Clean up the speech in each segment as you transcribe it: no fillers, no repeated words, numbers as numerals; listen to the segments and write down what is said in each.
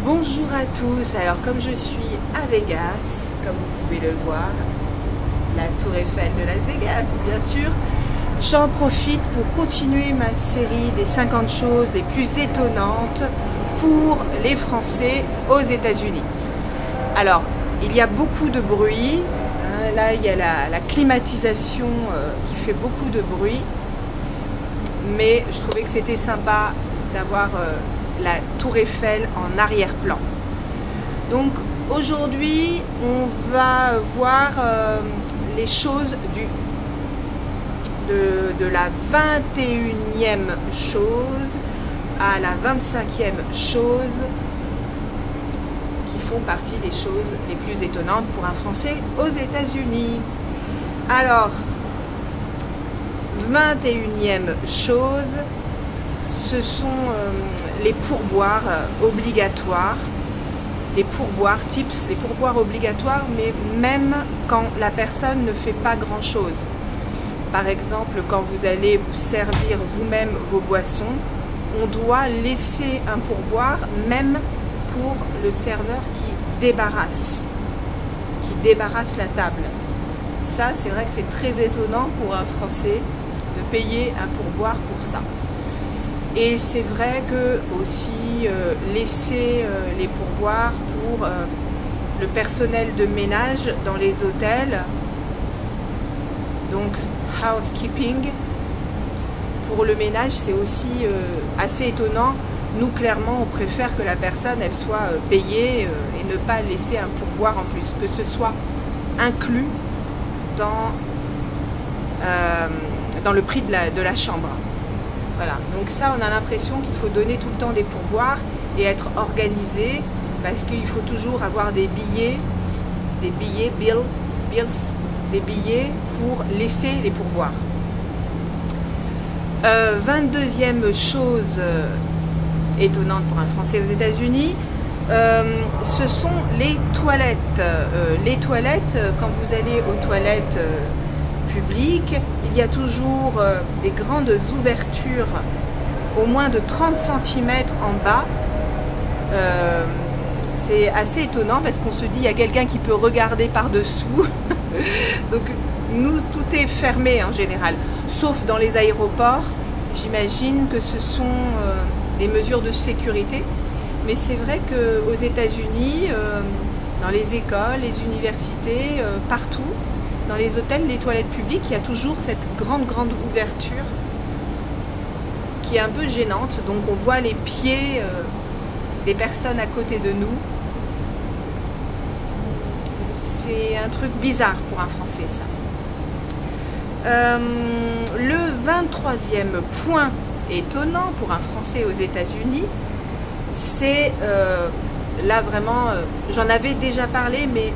Bonjour à tous, alors comme je suis à Vegas, comme vous pouvez le voir, la tour Eiffel de Las Vegas bien sûr, j'en profite pour continuer ma série des 50 choses les plus étonnantes pour les Français aux États-Unis. Alors, il y a beaucoup de bruit, hein, là il y a la climatisation qui fait beaucoup de bruit, mais je trouvais que c'était sympa d'avoir la tour Eiffel en arrière-plan. Donc aujourd'hui on va voir les choses de la 21e chose à la 25e chose qui font partie des choses les plus étonnantes pour un Français aux États-Unis. Alors, 21e chose, ce sont les pourboires obligatoires, les pourboires tips, les pourboires obligatoires, mais même quand la personne ne fait pas grand-chose. Par exemple, quand vous allez vous servir vous-même vos boissons, on doit laisser un pourboire, même pour le serveur qui débarrasse la table. Ça, c'est vrai que c'est très étonnant pour un Français de payer un pourboire pour ça. Et c'est vrai que aussi laisser les pourboires pour le personnel de ménage dans les hôtels, donc housekeeping, pour le ménage c'est aussi assez étonnant. Nous clairement on préfère que la personne elle soit payée et ne pas laisser un pourboire en plus, que ce soit inclus dans le prix de la chambre. Voilà, donc ça on a l'impression qu'il faut donner tout le temps des pourboires et être organisé, parce qu'il faut toujours avoir des billets, bills, des billets pour laisser les pourboires. 22e chose étonnante pour un Français aux États-Unis, ce sont les toilettes. Les toilettes, quand vous allez aux toilettes publiques, il y a toujours des grandes ouvertures, au moins de 30 cm en bas. C'est assez étonnant parce qu'on se dit il y a quelqu'un qui peut regarder par-dessous. Donc nous, tout est fermé en général, sauf dans les aéroports. J'imagine que ce sont des mesures de sécurité. Mais c'est vrai qu'aux États-Unis, dans les écoles, les universités, partout, dans les hôtels, les toilettes publiques, il y a toujours cette grande ouverture qui est un peu gênante. Donc on voit les pieds des personnes à côté de nous. C'est un truc bizarre pour un Français, ça. Le 23e point étonnant pour un Français aux États-Unis, c'est là vraiment, j'en avais déjà parlé, mais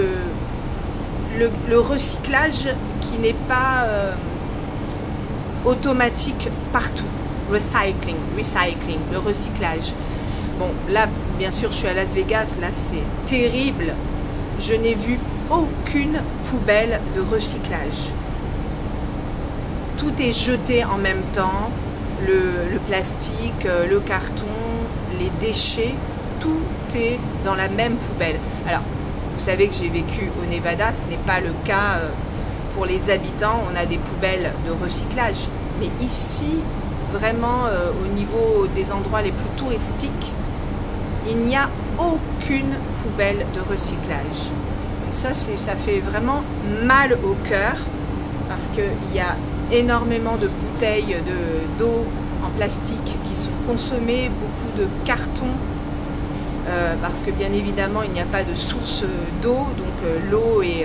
le recyclage qui n'est pas automatique partout. Recycling, le recyclage. Bon, là, bien sûr, je suis à Las Vegas, là, c'est terrible. Je n'ai vu aucune poubelle de recyclage. Tout est jeté en même temps, le plastique, le carton, les déchets, tout est dans la même poubelle. Alors, vous savez que j'ai vécu au Nevada, ce n'est pas le cas pour les habitants, on a des poubelles de recyclage. Mais ici, vraiment au niveau des endroits les plus touristiques, il n'y a aucune poubelle de recyclage. Donc ça fait vraiment mal au cœur, parce qu'il y a énormément de bouteilles d'eau en plastique qui sont consommées, beaucoup de cartons, parce que bien évidemment il n'y a pas de source d'eau, donc l'eau est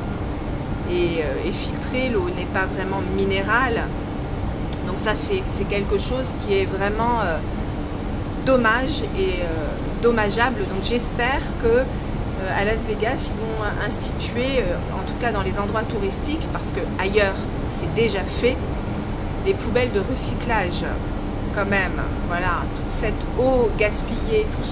filtrée, l'eau n'est pas vraiment minérale. Donc ça c'est quelque chose qui est vraiment dommage et dommageable. Donc j'espère que à Las Vegas ils vont instituer, en tout cas dans les endroits touristiques, parce que ailleurs c'est déjà fait, des poubelles de recyclage quand même. Voilà, toute cette eau gaspillée, tout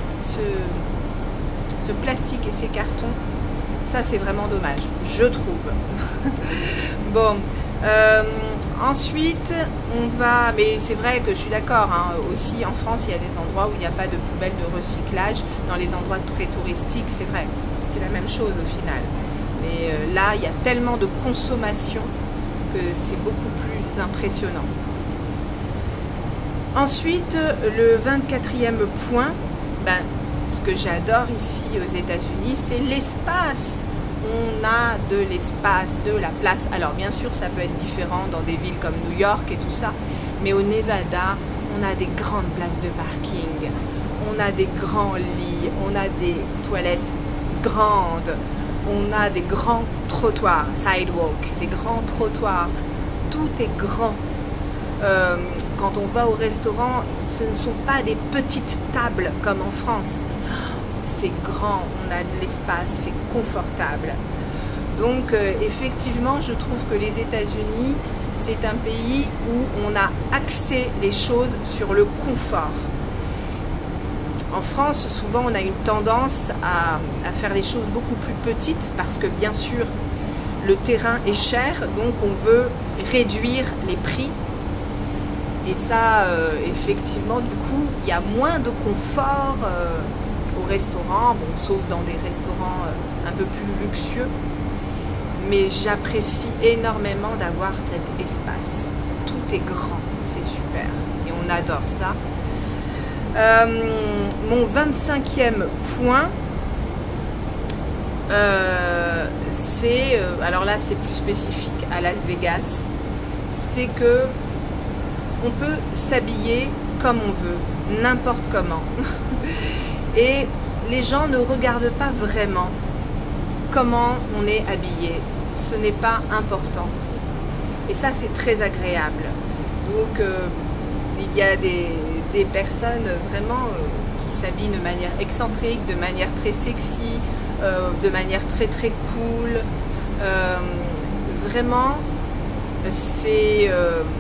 ce plastique et ces cartons, ça c'est vraiment dommage, je trouve. Bon, Ensuite, on va... Mais c'est vrai que je suis d'accord, hein, aussi en France, il y a des endroits où il n'y a pas de poubelles de recyclage. Dans les endroits très touristiques, c'est vrai. C'est la même chose au final. Mais là, il y a tellement de consommation que c'est beaucoup plus impressionnant. Ensuite, le 24e point, ben, ce que j'adore ici aux États-Unis, c'est l'espace. On a de l'espace, de la place. Alors bien sûr, ça peut être différent dans des villes comme New York et tout ça, mais au Nevada, on a des grandes places de parking, on a des grands lits, on a des toilettes grandes, on a des grands trottoirs, sidewalk, des grands trottoirs, tout est grand. Quand on va au restaurant, ce ne sont pas des petites tables comme en France. C'est grand, on a de l'espace, c'est confortable. Donc effectivement, je trouve que les États-Unis, c'est un pays où on a axé les choses sur le confort. En France, souvent, on a une tendance à faire les choses beaucoup plus petites parce que bien sûr, le terrain est cher, donc on veut réduire les prix. Et ça, effectivement, du coup, il y a moins de confort au restaurant, bon, sauf dans des restaurants un peu plus luxueux. Mais j'apprécie énormément d'avoir cet espace. Tout est grand, c'est super. Et on adore ça. Mon 25e point, c'est, alors là c'est plus spécifique à Las Vegas, c'est que on peut s'habiller comme on veut, n'importe comment. Et les gens ne regardent pas vraiment comment on est habillé. Ce n'est pas important. Et ça, c'est très agréable. Donc, il y a des personnes vraiment qui s'habillent de manière excentrique, de manière très sexy, de manière très très cool. Vraiment, c'est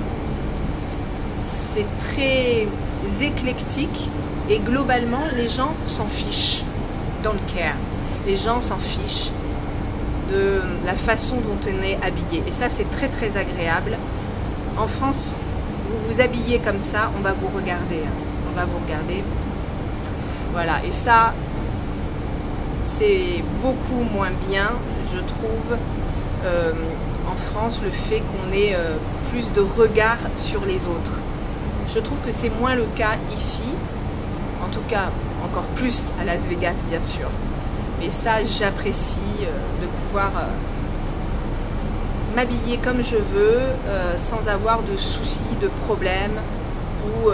très éclectique et globalement les gens s'en fichent, don't care. Les gens s'en fichent de la façon dont on est habillé et ça c'est très très agréable. En France, vous vous habillez comme ça, on va vous regarder, on va vous regarder. Voilà, et ça c'est beaucoup moins bien, je trouve, en France, le fait qu'on ait plus de regard sur les autres. Je trouve que c'est moins le cas ici, en tout cas encore plus à Las Vegas bien sûr. Mais ça j'apprécie de pouvoir m'habiller comme je veux, sans avoir de soucis, de problèmes ou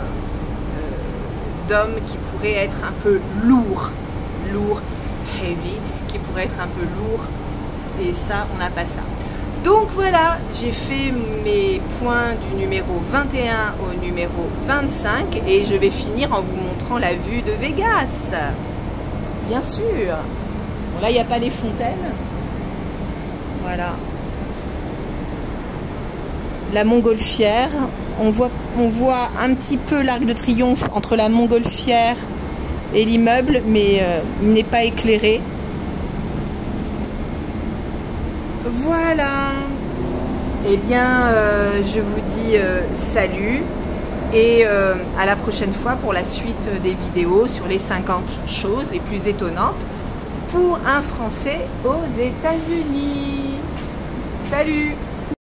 d'hommes qui pourraient être un peu lourds, heavy, qui pourraient être un peu lourds et ça on n'a pas ça. Donc voilà, j'ai fait mes points du numéro 21 au numéro 25 et je vais finir en vous montrant la vue de Vegas. Bien sûr. Bon, là, il n'y a pas les fontaines. Voilà. La Montgolfière. On voit un petit peu l'Arc de Triomphe entre la Montgolfière et l'immeuble, mais il n'est pas éclairé. Voilà, et bien je vous dis salut et à la prochaine fois pour la suite des vidéos sur les 50 choses les plus étonnantes pour un Français aux États-Unis. Salut!